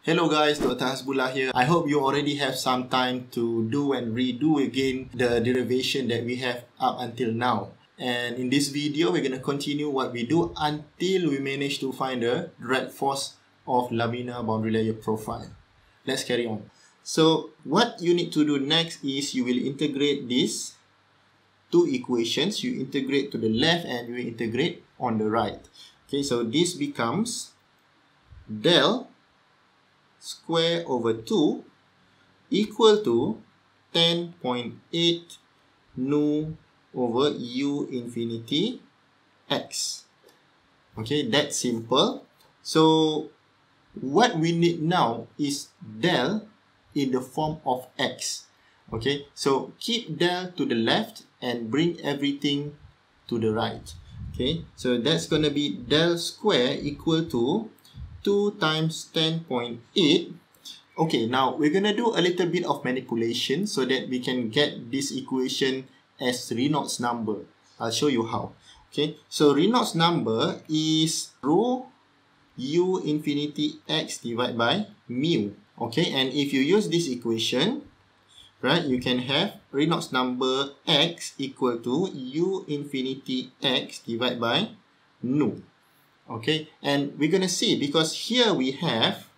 Hello guys, Dr. Hasbullah here. I hope you already have some time to do and redo again the derivation that we have up until now. And in this video, we're going to continue what we do until we manage to find the drag force of laminar boundary layer profile. Let's carry on. So what you need to do next is you will integrate these two equations. You integrate to the left and you integrate on the right. Okay, so this becomes del square over 2 equal to 10.8 nu over u infinity x. Okay, that's simple. So what we need now is del in the form of x. Okay, so keep del to the left and bring everything to the right. Okay, so that's going to be del square equal to 2 times 10.8. Okay, now we're going to do a little bit of manipulation so that we can get this equation as Reynolds number. I'll show you how. Okay, so Reynolds number is rho u infinity x divided by mu. Okay, and if you use this equation, right, you can have Reynolds number x equal to u infinity x divided by nu. Okay, and we're going to see, because here we have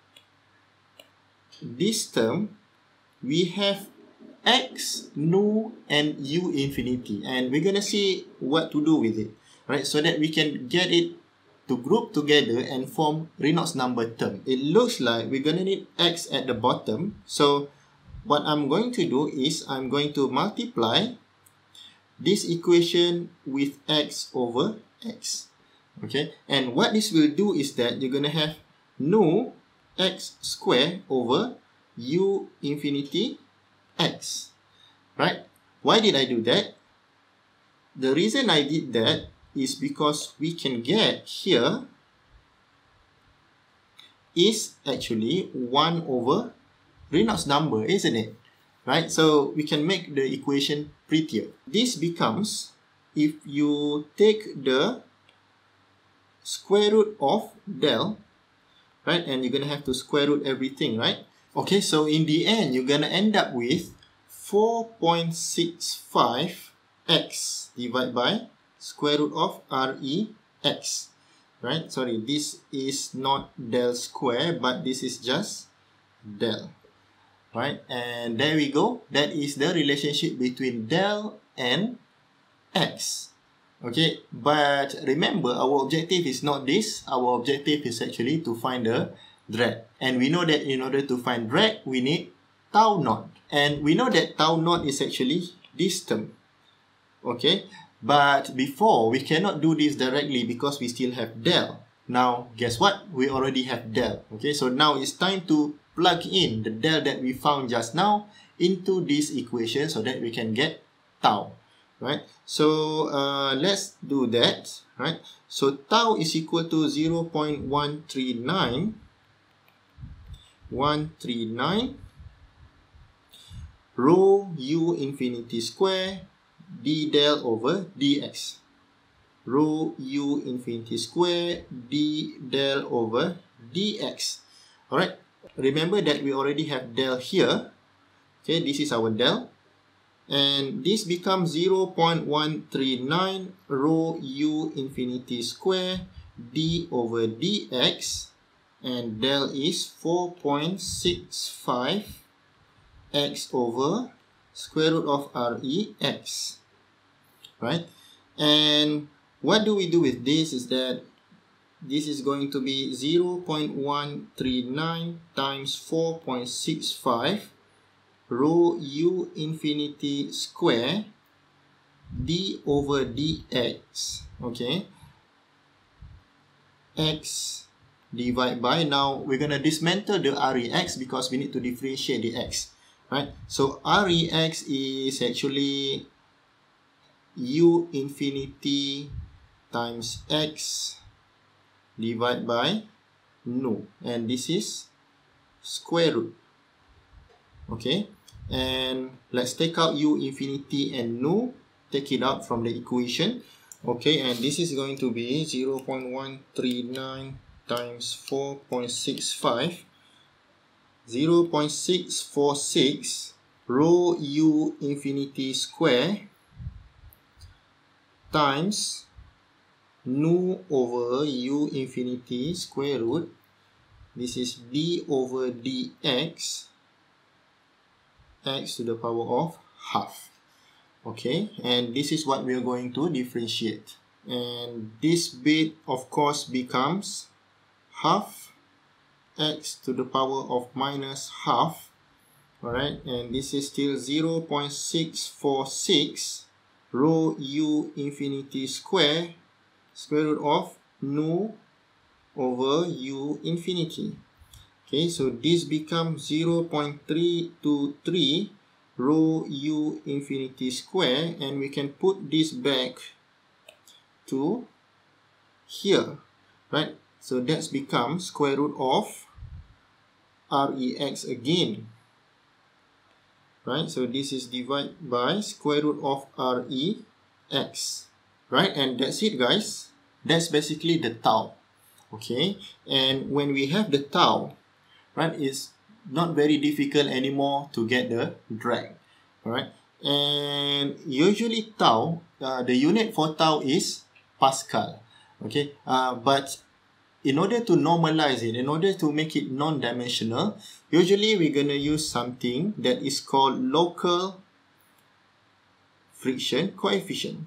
this term, we have x, nu, and u infinity, and we're going to see what to do with it, right, so that we can get it to group together and form Reynolds number term. It looks like we're going to need x at the bottom, so what I'm going to do is I'm going to multiply this equation with x over x. Okay, and what this will do is that you're going to have nu x square over u infinity x. Right? Why did I do that? The reason I did that is because we can get here is actually 1 over Reynolds number, isn't it? Right? So we can make the equation prettier. This becomes, if you take the square root of del, right, and you're going to have to square root everything, right? Okay, so in the end, you're going to end up with 4.65 x divided by square root of re x, right? Sorry, this is not del square, but this is just del, right? And there we go. That is the relationship between del and x. Okay, but remember, our objective is not this. Our objective is actually to find the drag. And we know that in order to find drag, we need tau naught. And we know that tau naught is actually this term. Okay, but before, we cannot do this directly because we still have del. Now, guess what? We already have del. Okay, so now it's time to plug in the del that we found just now into this equation so that we can get tau. Right, so let's do that. Right, so tau is equal to 0.139 rho u infinity square d del over dx. Rho u infinity square d del over dx. Alright, remember that we already have del here. Okay, this is our del. And this becomes 0.139 rho u infinity square d over dx, and del is 4.65 x over square root of re x, right? And what do we do with this is that this is going to be 0.139 times 4.65 rho u infinity square d over dx, okay, x divided by, now we're going to dismantle the rex because we need to differentiate the x, right? So rex is actually u infinity times x divided by nu, and this is square root. Okay, and let's take out u infinity and nu, take it out from the equation. Okay, and this is going to be 0.139 times 4.65 0.646 rho u infinity square times nu over u infinity square root. This is d over dx, x to the power of half. Okay, and this is what we are going to differentiate. And this bit, of course, becomes half x to the power of minus half. Alright, and this is still 0.646 rho u infinity square root of nu over u infinity. Okay, so this becomes 0.323 rho u infinity square, and we can put this back to here, right? So that becomes square root of rex again, right? So this is divided by square root of rex, right? And that's it, guys. That's basically the tau. Okay, and when we have the tau, right, it's not very difficult anymore to get the drag. Alright, and usually tau, the unit for tau is Pascal. Okay, but in order to normalize it, in order to make it non-dimensional, usually we're gonna use something that is called local friction coefficient,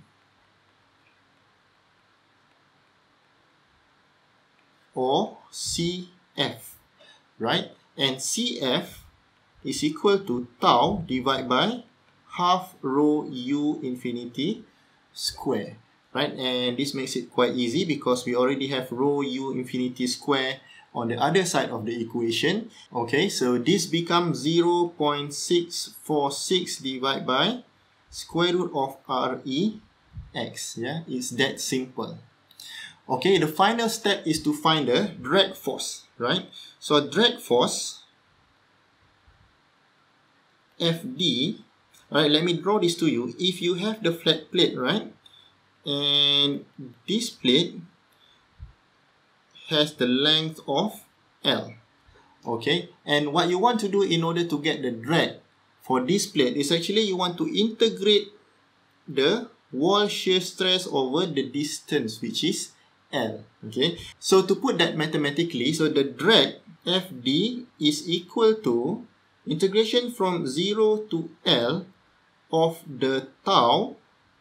or CF, right? And CF is equal to tau divided by half rho u infinity square, right? And this makes it quite easy because we already have rho u infinity square on the other side of the equation. Okay, so this becomes 0.646 divided by square root of rex. Yeah, it's that simple. Okay, the final step is to find the drag force, right? So drag force, FD, alright, let me draw this to you. If you have the flat plate, right, and this plate has the length of L, okay, and what you want to do in order to get the drag for this plate is actually you want to integrate the wall shear stress over the distance, which is L. Okay, so to put that mathematically, so the drag FD is equal to integration from 0 to L of the tau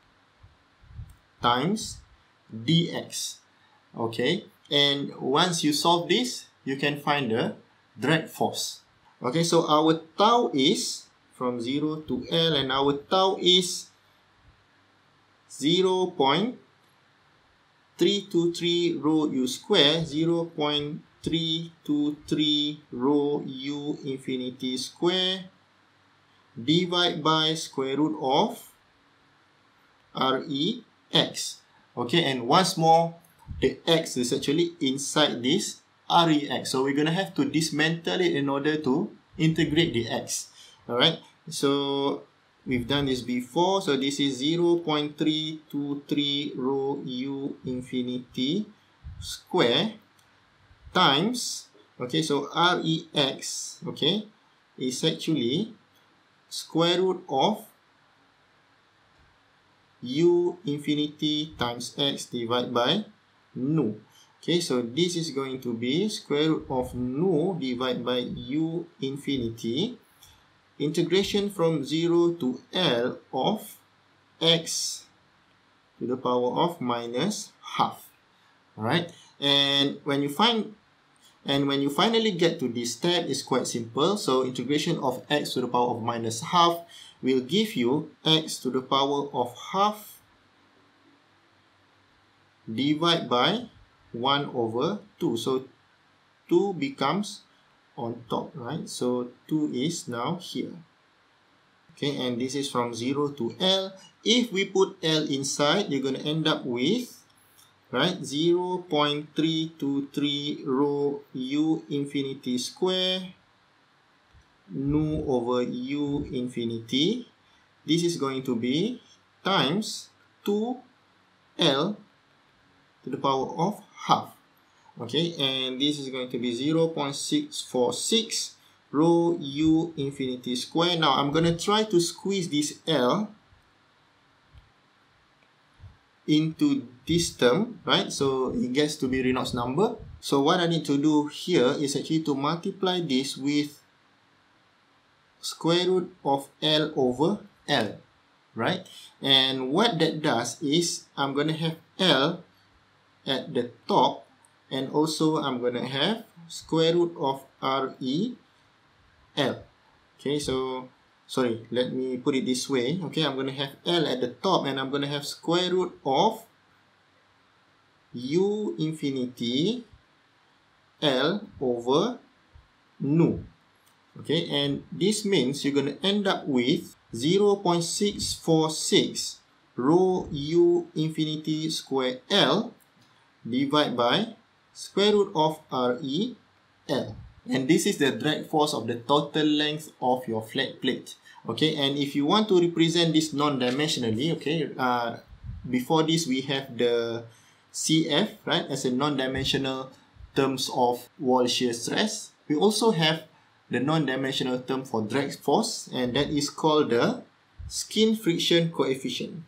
times dx. Okay, and once you solve this, you can find the drag force. Okay, so our tau is from 0 to L, and our tau is 0.323 rho u square, 0.323 rho u infinity square divided by square root of rex. Okay, and once more, the x is actually inside this rex. So we're going to have to dismantle it in order to integrate the x. Alright, so we've done this before. So this is 0.323 rho u infinity square times, okay, so rex, okay, is actually square root of u infinity times x divided by nu. Okay, so this is going to be square root of nu divided by u infinity, integration from 0 to L of x to the power of minus half. Alright, and when you finally get to this step, it's quite simple. So integration of x to the power of minus half will give you x to the power of half divided by 1 over 2. So 2 becomes on top, right? So 2 is now here. Okay, and this is from 0 to L. If we put L inside, you're going to end up with, right, 0.323 rho u infinity square nu over u infinity. This is going to be times 2L to the power of half. Okay, and this is going to be 0.646 rho u infinity square. Now I'm going to try to squeeze this L into this term, right? So it gets to be Reynolds number. So what I need to do here is actually to multiply this with square root of L over L, right? And what that does is I'm going to have L at the top, and also I'm going to have square root of RE L. Okay, so sorry, let me put it this way. Okay, I'm going to have L at the top, and I'm going to have square root of U infinity L over nu. Okay, and this means you're going to end up with 0.646 rho U infinity square L divided by square root of RE L. And this is the drag force of the total length of your flat plate. Okay, and if you want to represent this non-dimensionally, okay, before this we have the CF, right, as a non-dimensional terms of wall shear stress. We also have the non-dimensional term for drag force, and that is called the skin friction coefficient.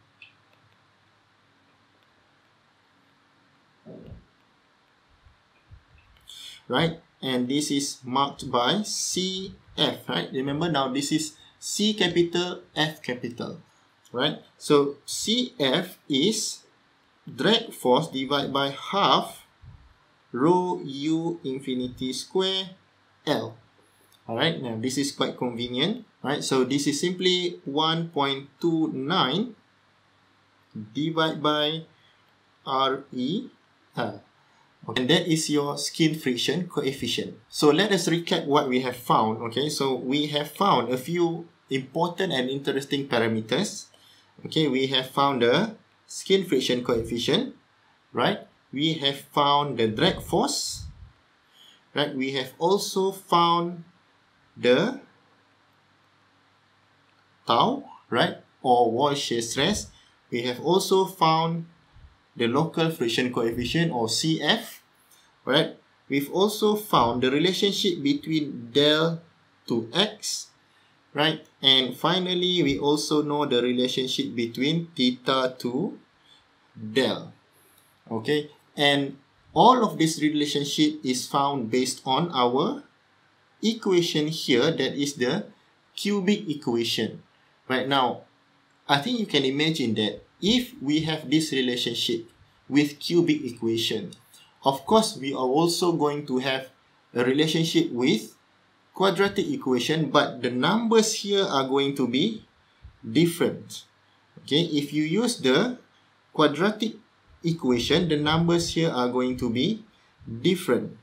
Right, and this is marked by CF, right? Remember now this is C capital, F capital, right? So CF is drag force divided by half rho U infinity square L. Alright, now this is quite convenient, right? So this is simply 1.29 divided by RE L. Okay, and that is your skin friction coefficient. So let us recap what we have found. Okay, so we have found a few important and interesting parameters. Okay, we have found the skin friction coefficient, right? We have found the drag force, right? We have also found the tau, right, or wall shear stress. We have also found the local friction coefficient, or CF, right? We've also found the relationship between del to x, right? And finally, we also know the relationship between theta to del. Okay, and all of this relationship is found based on our equation here, that is the cubic equation. Right now, I think you can imagine that if we have this relationship with cubic equation, of course, we are also going to have a relationship with quadratic equation, but the numbers here are going to be different. Okay, if you use the quadratic equation, the numbers here are going to be different.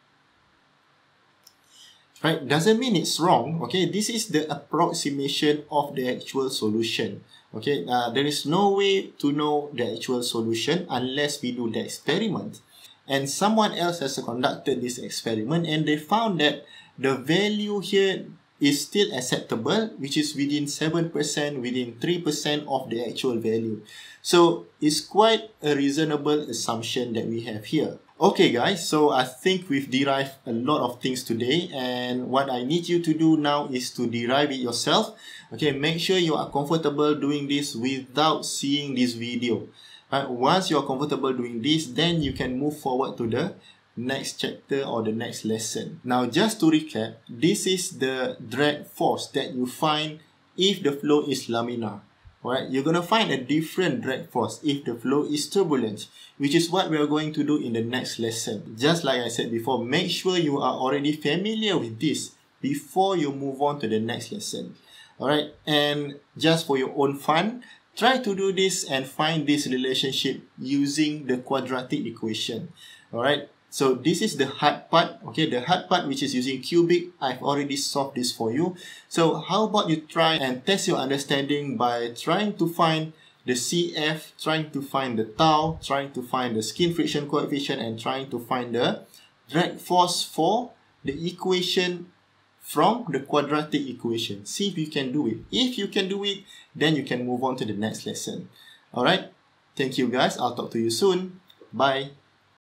Right, doesn't mean it's wrong. Okay, this is the approximation of the actual solution. Okay, there is no way to know the actual solution unless we do the experiment. And someone else has conducted this experiment, and they found that the value here is still acceptable, which is within 7%, within 3% of the actual value. So it's quite a reasonable assumption that we have here. Okay guys, so I think we've derived a lot of things today, and what I need you to do now is to derive it yourself. Okay, make sure you are comfortable doing this without seeing this video. Once you're comfortable doing this, then you can move forward to the next chapter or the next lesson. Now, just to recap, this is the drag force that you find if the flow is laminar. Alright, you're going to find a different drag force if the flow is turbulent, which is what we're going to do in the next lesson. Just like I said before, make sure you are already familiar with this before you move on to the next lesson. Alright, and just for your own fun, try to do this and find this relationship using the quadratic equation. Alright, so this is the hard part. Okay, the hard part, which is using cubic, I've already solved this for you. So how about you try and test your understanding by trying to find the CF, trying to find the tau, trying to find the skin friction coefficient, and trying to find the drag force for the equation from the quadratic equation. See if you can do it. If you can do it, then you can move on to the next lesson. Alright, thank you guys. I'll talk to you soon. Bye.